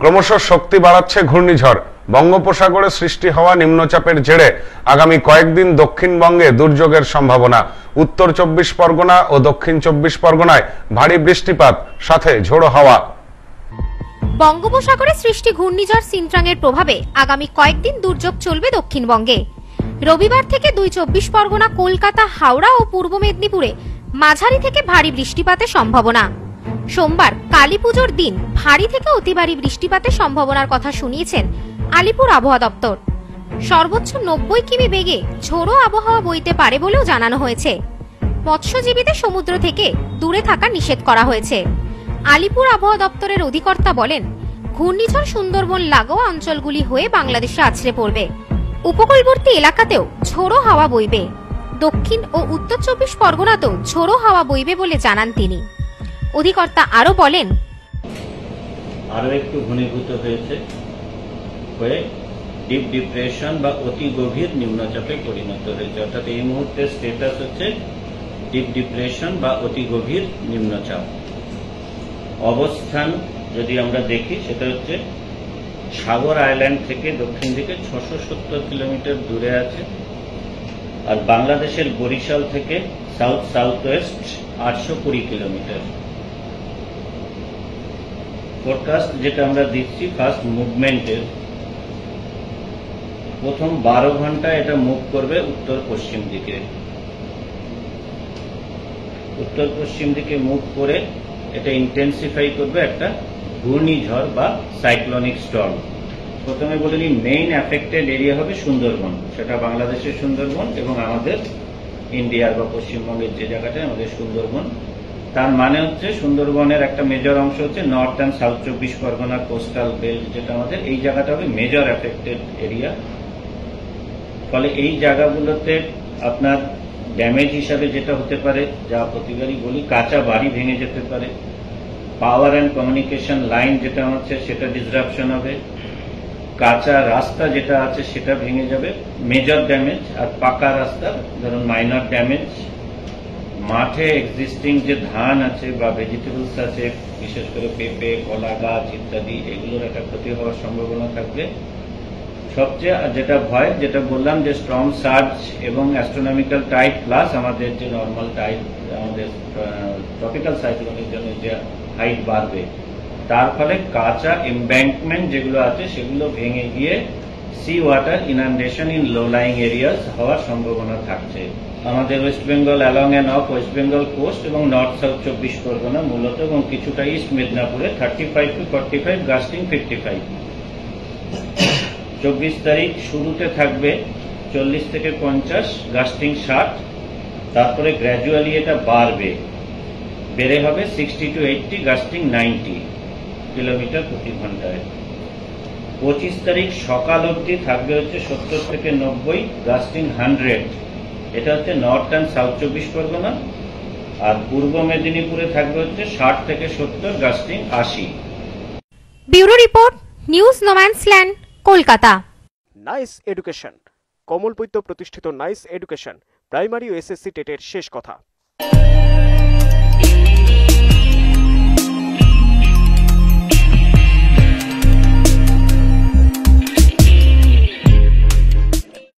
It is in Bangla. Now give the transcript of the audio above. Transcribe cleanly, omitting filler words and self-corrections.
ক্রমশ শক্তি বাড়াচ্ছে ঘূর্ণিঝড়। বঙ্গোপসাগরে সৃষ্টি হওয়া নিম্নচাপের জেরে আগামী কয়েকদিন দক্ষিণবঙ্গে দুর্যোগের সম্ভাবনা। উত্তর 24 পরগনা ও দক্ষিণ 24 পরগনায় ভারী বৃষ্টিপাত সাথে ঝোড়ো হাওয়া। বঙ্গোপসাগরে সৃষ্টি ঘূর্ণিঝড় সিন্ট্রাংয়ের প্রভাবে আগামী কয়েকদিন দুর্যোগ চলবে দক্ষিণবঙ্গে। রবিবার থেকে 24 পরগনা, কলকাতা, হাওড়া ও পূর্ব মেদিনীপুরে মাঝারি থেকে ভারী বৃষ্টিপাতের সম্ভাবনা। সোমবার কালীপুজোর দিন ভারী থেকে অতি ভারী বৃষ্টিপাতের সম্ভাবনার কথা শুনিয়েছেন আলিপুর আবহাওয়া দপ্তর। সর্বোচ্চ 90 কিমি বেগে ঝোড়ো আবহাওয়া বইতে পারে বলেও জানানো হয়েছে। মৎস্যজীবীদের সমুদ্র থেকে দূরে থাকা নিষেধ করা হয়েছে। আলিপুর আবহাওয়া দপ্তরের অধিকর্তা বলেন, ঘূর্ণিঝড় সুন্দরবন লাগোয়া অঞ্চলগুলি হয়ে বাংলাদেশে আছড়ে পড়বে। উপকূলবর্তী এলাকাতেও ঝোড়ো হাওয়া বইবে। দক্ষিণ ও উত্তর 24 পরগনাতেও ঝোড়ো হাওয়া বইবে বলে জানান তিনি। অধিকর্তা আরো বলেন, আরো একটু ঘনীভূত হয়েছে হয়ে ডিপ ডিপ্রেশন বা অতি গভীর নিম্নচাপে পরিণত হয়েছে। অর্থাৎ এই মুহূর্তে স্ট্যাটাস হচ্ছে ডিপ ডিপ্রেশন বা অতি গভীর নিম্নচাপ। অবস্থান যদি আমরা দেখি সেটা হচ্ছে সাগর আইল্যান্ড থেকে দক্ষিণ দিকে 670 কিলোমিটার দূরে আছে, আর বাংলাদেশের বরিশাল থেকে south south west 820 kilometre. Forecast যেটা আমরা দিচ্ছি ফার্স্ট মুভমেন্টের, প্রথম 12 ঘন্টা এটা মুভ করবে উত্তর পশ্চিম দিকে। উত্তর পশ্চিম দিকে মুভ করে এটা ইন্টেন্সিফাই করবে একটা ঘূর্ণিঝড় বা সাইক্লোনিক স্টর্ম। প্রথমে বলে নিই, মেইন অ্যাফেক্টেড এরিয়া হবে সুন্দরবন, সেটা বাংলাদেশের সুন্দরবন এবং আমাদের ইন্ডিয়ার বা পশ্চিমবঙ্গের যে জায়গাটা আমাদের সুন্দরবন। তার মানে হচ্ছে সুন্দরবনের একটা মেজর অংশ হচ্ছে north and south 24 Parganas coastal belt, যেটা আমাদের এই জায়গাটা হবে মেজর অ্যাফেক্টেড এরিয়া। ফলে এই জায়গাগুলোতে আপনার ড্যামেজ হিসাবে যেটা হতে পারে, যা প্রতিবারই বলি, কাঁচা বাড়ি ভেঙে যেতে পারে, পাওয়ার অ্যান্ড কমিউনিকেশন লাইন যেটা হচ্ছে সেটা ডিসরাপশন হবে, কাঁচা রাস্তা যেটা আছে সেটা ভেঙে যাবে, মেজর ড্যামেজ। আর পাকা রাস্তা ধরুন মাইনর ড্যামেজ। মাঠে এক্সিস্টিং যে ধান আছে বা ভেজিটেবলস আছে, বিশেষ করে পেঁপে, কলা গাছ ইত্যাদি, এগুলোর একটা ক্ষতি হওয়ার সম্ভাবনা থাকবে। সবচেয়ে যেটা ভয়, যেটা বললাম যে স্ট্রং সার্জ এবং অ্যাস্ট্রোনমিক্যাল টাইড প্লাস আমাদের যে নর্মাল টাইড, আমাদের ট্রপিক্যাল সাইক্লোনের জন্য যে হাইট বাড়বে, তার ফলে কাঁচা এমব্যাঙ্কমেন্ট যেগুলো আছে সেগুলো ভেঙে গিয়ে sea water inundation in low lying areas হওয়ার সম্ভাবনা থাকছে। আমাদের West Bengal along and off West Bengal coast এবং নর্থ সাউথ 24 পরগনা মূলত, এবং কিছুটা ইস্ট মেদিনীপুরে 35 to 45, গাস্টিং 55। 24 তারিখ শুরুতে থাকবে 40 থেকে 50, গাস্টিং 60, তারপরে গ্র্যাজুয়ালি এটা বাড়বে, বেড়ে হবে 60 to 80, গাস্টিং 90 কিলোমিটার প্রতি ঘন্টায়। 25 তারিখ সকাল অবধি থাকবে হচ্ছে 70 থেকে 90, গাস্টিং 100। এটা হচ্ছে নর্থ অ্যান্ড সাউথ 24 পরগনা। আর পূর্ব মেদিনীপুরে থাকবে হচ্ছে 60 থেকে 70, gusting 80। Bureau report, news Nomansland, Kolkata. Nice education, কমলপৈত্য প্রতিষ্ঠিত নাইস এডুকেশন, প্রাইমারি ও এসএসসি টেটের শেষ কথা।